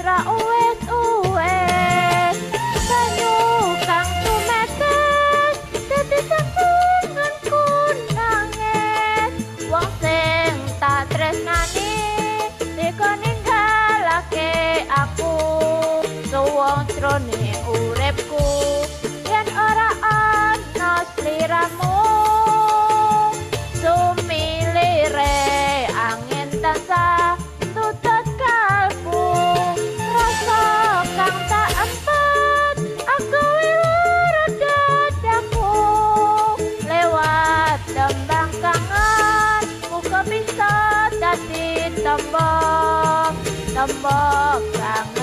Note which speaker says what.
Speaker 1: ora uwes-uwes banyu kang tumetes dadi sambunganku nangis wong sing tak tresnani teka ninggalake aku suwung jroning uripku yen ora ana sliramu sumilire angin tansah tutut kalbu rasa kang tak empet aku wilara dadaku lewat tembang kangen muka bisa dadi tembok kangen